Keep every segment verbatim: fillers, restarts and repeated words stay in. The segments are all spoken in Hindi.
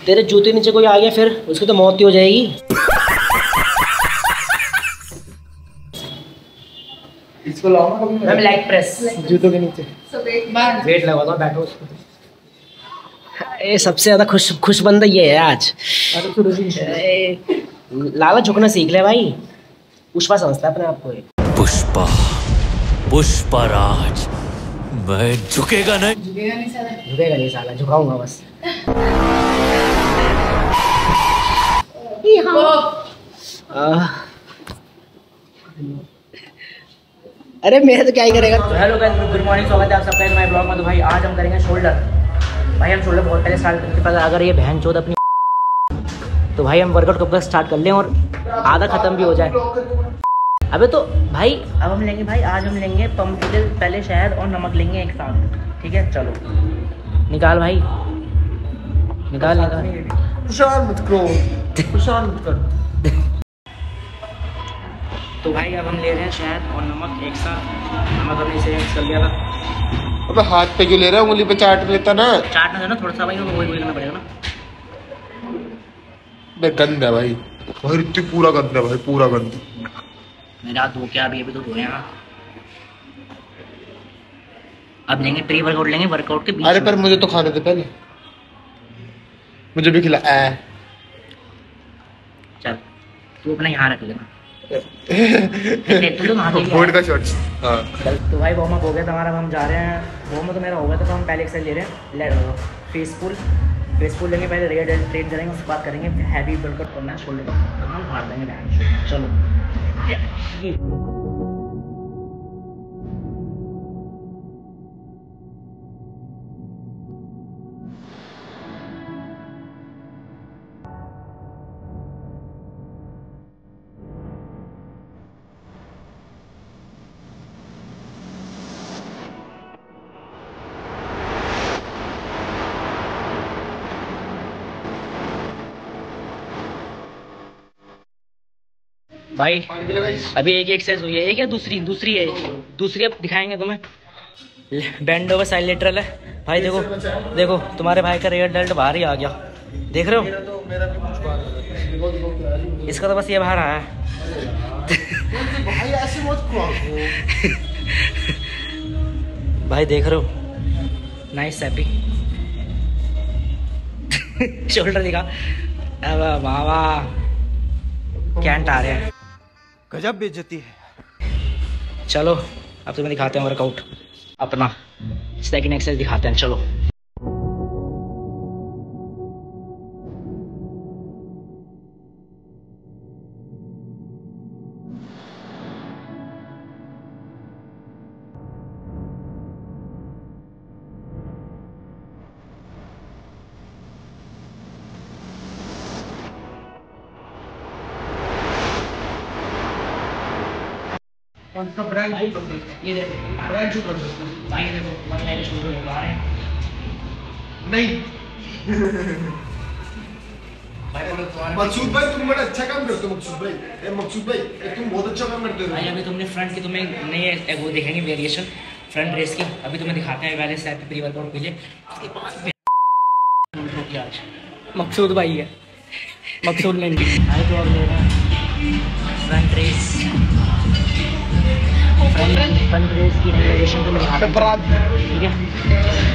तेरे जूते नीचे कोई आ गया फिर उसकी तो मौत ही हो जाएगी। इसको लाओ ना कभी। मैम लेग प्रेस जूतों के नीचे वेट लगा दो, बैठो उसको। ये सबसे ज्यादा खुश खुश बंदा ये है आज। ए, लाला झुकना सीख ले भाई। पुष्पा समझता है अपने आप को। पुष्पा पुष्पराज मैं झुकेगा नहीं। झुकेगा नहीं साला। झुकेगा नहीं साला, झुकाऊंगा बस। आह। अरे मेरे तो क्या ही करेगा। तो हेलो गाइस, गुड मॉर्निंग, स्वागत है आप सबका नए ब्लॉग में। तो भाई आज हम करेंगे शोल्डर। भाई हम शोल्डर बहुत पहले स्टार्ट करते पता अगर ये बहन चौथ अपनी तो भाई हम वर्कआउट कब तक स्टार्ट कर लें और आधा खत्म भी हो जाए। अबे तो भाई अब हम लेंगे भाई आज हम लेंगे पम्पकिन, पहले शहद और नमक लेंगे एक साथ। ठीक है चलो निकाल भाई, निकाल निकाल। परेशान मत करो, परेशान मत करो। तो भाई अब हम ले रहे हैं शहद और नमक एक साथ। नमक हमने इसे मिक्स कर लिया था। अबे हाथ पे क्यों ले रहा है, उंगली पे चाट लेता ना। चाटना था ना थोड़ा सा भाई, तो वही वही करना पड़ेगा ना। बे गंद है भाई, भाई इतनी पूरा गंद है भाई, पूरा गंद। मेरे हाथ धो क्या अभी अभी तो धोए हैं। अब लेंगे प्री वर्कआउट लेंगे वर्कआउट के बीच। अरे पर मुझे तो खाने दे पहले, मुझे भी खिला। ए चल तू अपना यहाँ रख लेना। तू तो नहा के बोर्ड का शॉट्स। हां तो भाई वार्म अप हो गया हमारा। अब हम जा रहे हैं, वार्म अप तो मेरा हो गया था, तो हम पहले एक्सरसाइज ले रहे हैं। ले फेस पुल फेस पुल लेंगे पहले, रेड एंड ट्रेन करेंगे, उसके बाद करेंगे हैवी वर्कआउट करना है शोल्डर का, हम मार देंगे बैंड। चलो भाई अभी एक एक्सरसाइज हुई है, एक या दूसरी दूसरी है दूसरी अब दिखाएंगे तुम्हें। बैंड ओवर साइड लेटरल है भाई। देखो देखो तुम्हारे भाई का रेयर डेल्ट बाहर ही आ गया, देख रहे हो। इसका तो बस ये बाहर आया है। भाई देख रहे हो, नाइस सैपी। शोल्डर दिखा, वाह वाह कैंट आ रहे हैं, गजब बेइज्जती है। चलो अब तुम्हें दिखाते हैं वर्कआउट अपना। सेकंड एक्सरसाइज दिखाते हैं, चलो। उसका ब्रांड ये देखो ब्रांड कर दो भाई, ये देखो वन लाइन शोल्डर हो रहे हैं। नहीं मकसूद भाई तुम बड़ा अच्छा काम करते हो। मकसूद भाई, ए मकसूद भाई, ए तुम बहुत अच्छा काम करते हो भाई अभी तुमने फ्रंट की तुम्हें नई वो देखेंगे वेरिएशन फ्रंट रेस की। अभी तुम्हें दिखाते हैं पहले सेट प्री वर्कआउट के लिए, उसके बाद आज मकसूद भाई है, मकसूद ने भाई तो अब ले रहे हैं front raise. Front front raise की नई वेरिएशन तुम्हें दिखाते हैं, ठीक है।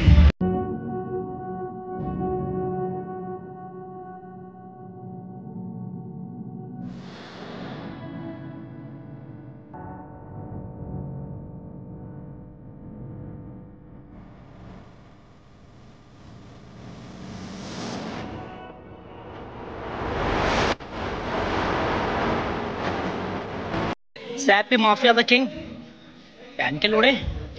सैप पे माफिया द किंग पहन के लोड़े।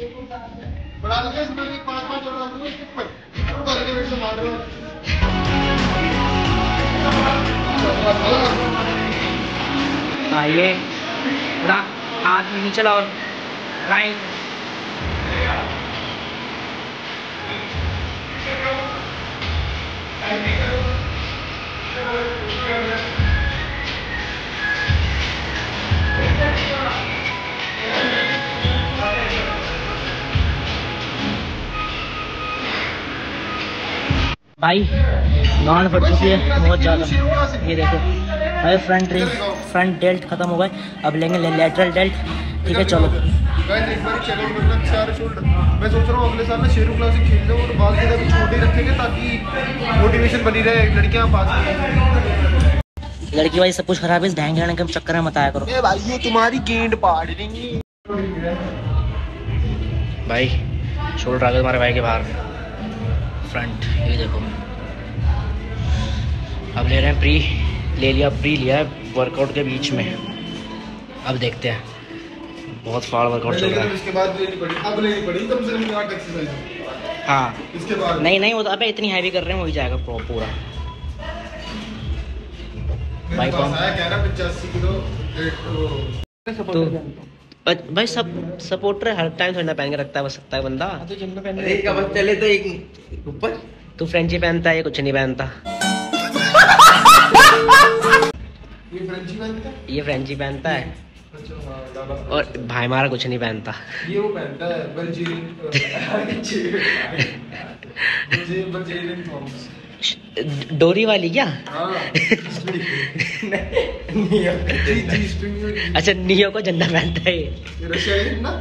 आइए थोड़ा हाथ में नीचे लाओ, राइट। भाई गांड फट चुकी है बहुत ज़्यादा। ये देखो भाई फ्रंट फ्रंट डेल्ट खत्म हो गए, अब लेंगे लेटरल डेल्ट। ठीक है चलो गाइस एक बार चेकआउट करना सारे शोल्डर। मैं सोच रहा हूँ अगले साल ना शेरू क्लासिक खेल लो और बाल के भी छोटे रखेंगे ताकि मोटिवेशन बनी रहे, लड़कियां पास। लड़की भाई सब कुछ खराब है, इस ढंग ढंग के चक्कर में बताया करो। ए भाई ये तुम्हारी गेंद पाड़ देंगी भाई। शोल्डर आ गए तुम्हारे भाई के बाहर फ्रंट, ये देखो। अब ले रहे हैं प्री, ले लिया प्री लिया है वर्कआउट के बीच में। अब देखते हैं, बहुत फाड़ वर्कआउट चल रहा है। इसके बाद लेनी पड़ी, अब लेनी पड़ी कम से कम आठ एक्सरसाइज। हाँ इसके बाद नहीं नहीं वो तो अबे इतनी हैवी कर रहे हैं, हो ही जाएगा पूरा भाई। पंप कह रहा पचासी किलो तो भाई सब सपोर्टर हर टाइम थोड़ा पहन के रखता है, बस सकता है बंदा। अरे का बस चले तो एक ऊपर तू फ्रेंची पहनता है, ये कुछ नहीं पहनता। ये फ्रेंची पहनता है, ये फ्रेंची पहनता है अच्छा हाँ ज्यादा। और भाई हमारा कुछ नहीं पहनता। ये वो पहनता है बल्जीरियन बल्जीरियन फॉर्म्स। डोरी वाली क्या? हाँ अच्छा नियो को झंडा पहनता है ये। रशिया का झंडा,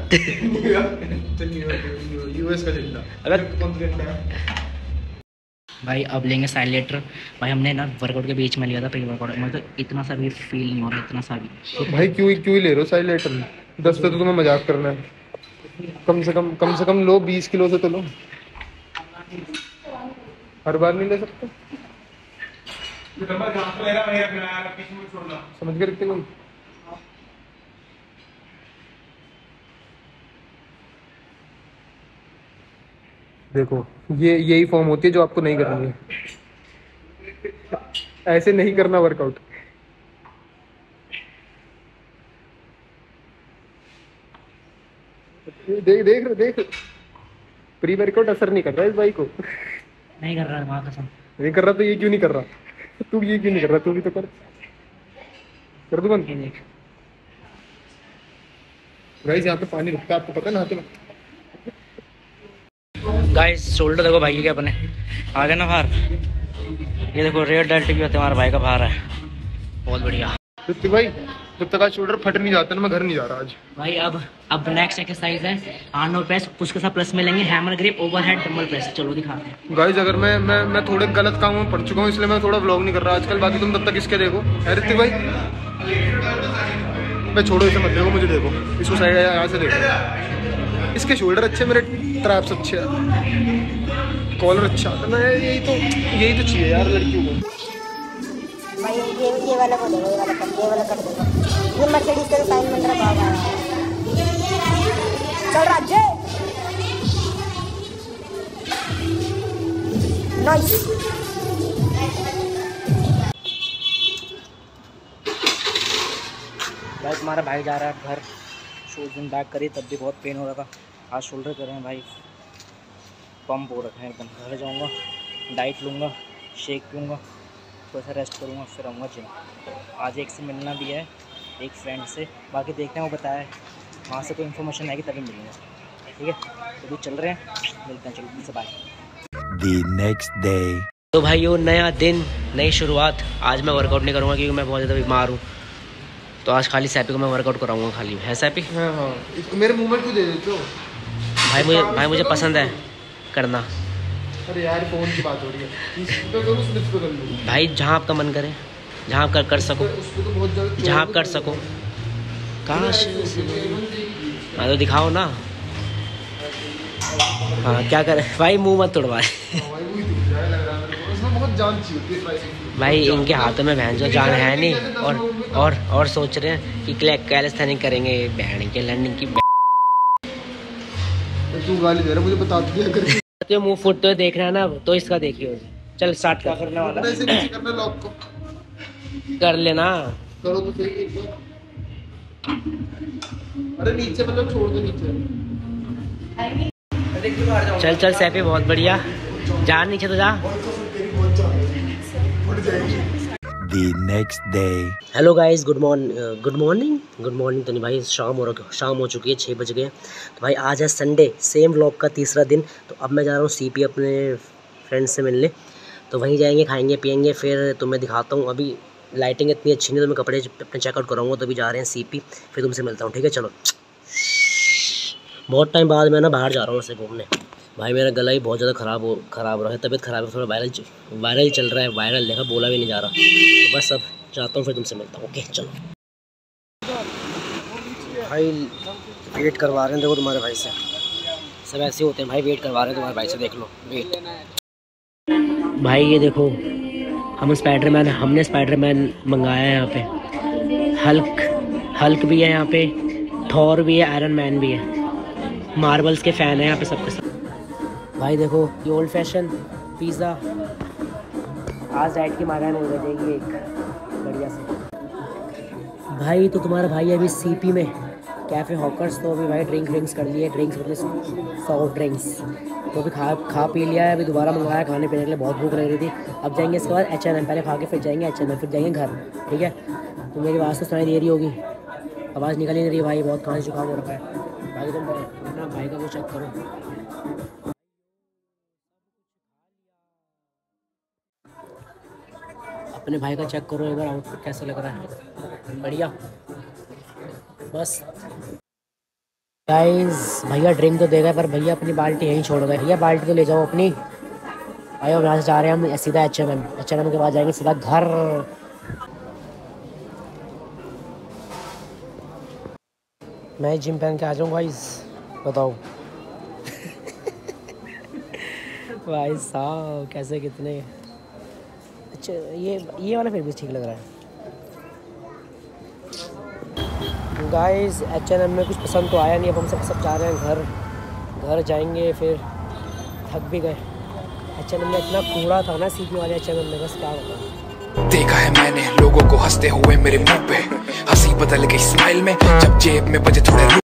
यूएस का झंडा। अगर कौन सा झंडा है भाई अब लेंगे साइलेटर। भाई हमने ना वर्कआउट के बीच में लिया था प्री वर्कआउट में, तो इतना सा भी फील नहीं हो रहा, इतना सा भी। भाई क्यों क्यों ले रहे हो साइलेटर? दस पे तो तुम्हें मजाक करना है, कम से कम कम से कम लो बीस किलो से तो लो, हर बार नहीं ले सकते। समझ के रखते कोई। देखो ये यही फॉर्म होती है जो आपको नहीं करनी है, ऐसे नहीं करना वर्कआउट। देख देख देख प्री वर्कआउट असर नहीं कर रहा इस भाई को। नहीं कर रहा माँ कसम नहीं कर रहा तो ये क्यों नहीं कर रहा? तू ये क्यों नहीं कर रहा? तू भी तो कर कर दो बंद। गाइस यहाँ पे पानी रुकता है, आपको पता है नहाते में। गाइस शोल्डर देखो भाई के अपने आ गए ना बाहर। ये देखो रेड डेल्ट भी होते हमारे भाई का बाहर है, बहुत बढ़िया। ऋतिक भाई जब तक आज शोल्डर फट नहीं जाता ना मैं घर नहीं जा रहा आज। भाई अब अब नेक्स्ट एक्सरसाइज है आर्नोल्ड प्रेस, उसके साथ प्लस में लेंगे hammer grip overhead dumbbell press. चलो दिखाते हैं। गाइस अगर मैं मैं मैं थोड़े गलत कामों में पड़ चुका हूँ इसलिए मैं थोड़ा व्लॉग नहीं कर रहा आजकल। बाकी तुम तब तक इसके देखो। है ऋतिक भाई मैं छोड़ो इसे मत देखो, मुझे देखो, इसको साइड यहाँ से देखो। इसके शोल्डर अच्छे, मेरे ट्रैप्स अच्छे हैं, कॉलर अच्छा है ना। यही तो यही तो चाहिए यार लड़कियों को। भाई ये ये वाला को देखो, ये वाला कर ये वाला कर दो। ये मर्सिडीज का साइन बन रहा बाबा चल रहा जे नाइस। भाई तुम्हारा भाई जा रहा है घर, शूज दिन बैक करी तब भी बहुत पेन हो रहा था। आज शोल्डर कर रहे हैं भाई, पंप हो रखे हैं एकदम। घर जाऊँगा, डाइट लूँगा, शेक पीऊँगा, थोड़ा सा रेस्ट करूँगा, फिर आऊँगा जिम। आज एक से मिलना भी है, एक फ्रेंड से, बाकी देखते हैं वो बताया वहाँ से कोई इन्फॉर्मेशन आएगी तभी मिलूँगा। ठीक है तो भी चल रहे हैं, मिलते हैं, चलो से बाय। The next day. तो भाई वो नया दिन, नई शुरुआत। आज मैं वर्कआउट नहीं करूँगा क्योंकि मैं बहुत ज़्यादा बीमार हूँ, तो आज खाली सैपी को मैं वर्कआउट कराऊंगा खाली। है सैपी? हाँ हाँ इसको मेरे मुंह में क्यों दे देते हो? भाई मुझे भाई मुझे पसंद है करना। अरे यार फोन की बात हो रही है, इस पे करो, स्लिप पे कर लो भाई जहाँ आपका मन करे, जहाँ आप कर, कर सको, उसको तो बहुत ज्यादा जहाँ आप कर सको। काश हाँ तो दिखाओ ना। हाँ क्या करे भाई, मुंह मत तोड़वाए। उसमें बहुत जान चाहिए होती है भाई इनके हाथों में बहन जो जान है नहीं, और और और सोच रहे हैं कि कैलिस्थेनिक करेंगे, बहन के लर्निंग की। तू गाली दे रहा मुझे बता दिया कर। तो मुंह फुटते हुए देख रहे हैं ना, तो इसका देखिए। चल स्टार्ट कर, करने वाला ऐसे नीचे करना लॉक को कर लेना। करो तो सही एक बार। अरे नीचे मतलब छोड़ दो नीचे। चल चल सैपी बहुत बढ़िया, जा नीचे तो जा। The next day. Hello guys, good morning good morning good morning तो नहीं भाई, शाम हो रहा शाम हो चुकी है, छः बज गए। तो भाई आज है संडे, सेम व्लॉग का तीसरा दिन। तो अब मैं जा रहा हूँ सीपी अपने फ्रेंड से मिलने। तो वहीं जाएंगे, खाएंगे पियेंगे, फिर तुम्हें दिखाता हूँ। अभी लाइटिंग इतनी अच्छी नहीं, तो मैं कपड़े अपने चेकआउट कराऊंगा, तो अभी जा रहे हैं सीपी, फिर तुमसे मिलता हूँ, ठीक है। चलो, बहुत टाइम बाद मैं ना बाहर जा रहा हूँ ऐसे घूमने। भाई मेरा गला ही बहुत ज़्यादा ख़राब हो ख़राब रहा है, तबीयत ख़राब है, थोड़ा वायरल वायरल चल रहा है, वायरल देखा, बोला भी नहीं जा रहा। तो बस अब जाता हूँ, फिर तुमसे मिलता हूँ, ओके चलो। भाई वेट करवा रहे हैं, देखो तुम्हारे भाई से, सब ऐसे होते हैं भाई, वेट करवा रहे हैं तुम्हारे भाई से, देख लो वेट। भाई ये देखो, हम स्पाइडरमैन हमने स्पाइडरमैन मंगाया है यहाँ पे, हल्क हल्क भी है यहाँ पे, थॉर भी है, आयरन मैन भी है, मार्वल्स के फ़ैन हैं यहाँ पे सबके सब। भाई देखो ये ओल्ड फैशन पिज़्ज़ा, आज डाइट की मारा में हो जाएगी एक बढ़िया से। भाई तो तुम्हारा भाई अभी सीपी में कैफ़े हॉकर्स, तो अभी भाई ड्रिंक ड्रिंक्स कर लिए, ड्रिंक्स मतलब सॉफ्ट ड्रिंक्स, तो अभी खा खा पी लिया है, अभी दोबारा मंगाया खाने पीने के लिए, बहुत भूख लग रही थी। अब जाएंगे इसके बाद एच एन एम, पहले खा के फिर जाएंगे एच एन एम, फिर जाएंगे घर, ठीक है। तो मेरी आवाज़ तो सुनाई दे रही होगी, आवाज़ निकल ही नहीं रही भाई, बहुत खांसी जुकाम हो रखा है। भाई तुम अपना भाई का वो चेक करो, अपने भाई का चेक करो एक बार, आउटफिट कैसा लग रहा है, बढ़िया। बस गाइस भैया ड्रिंक तो देगा, पर भैया अपनी बाल्टी यहीं छोड़ गए। भैया बाल्टी तो ले जाओ अपनी। आयो यहाँ से जा रहे हैं हम सीधा H M M, H M M के बाद जाएंगे सीधा घर। मैं जिम पहन के आ जाऊँ गाइस, बताओ भाई साहब कैसे कितने अच्छा, ये ये वाला फिर भी ठीक लग रहा है। गाइस एच एन एम में कुछ पसंद तो आया नहीं, अब हम सब सब जा रहे हैं घर, घर जाएंगे, फिर थक भी गए। एच एन एम में इतना कूड़ा था ना सीखने वाले एच एन एम में, बस क्या बताऊँ। देखा है मैंने लोगों को हंसते हुए मेरे मुंह पे, हंसी बदल गई स्माइल में, जब जेब में बजे थोड़े